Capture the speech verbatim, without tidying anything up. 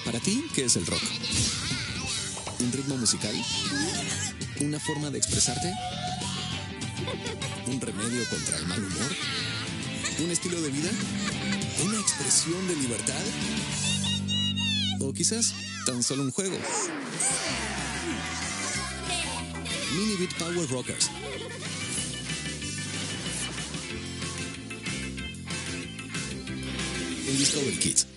Para ti, ¿qué es el rock? ¿Un ritmo musical? ¿Una forma de expresarte? ¿Un remedio contra el mal humor? ¿Un estilo de vida? ¿Una expresión de libertad? ¿O quizás tan solo un juego? Mini Beat Power Rockers. En Discovery Kids.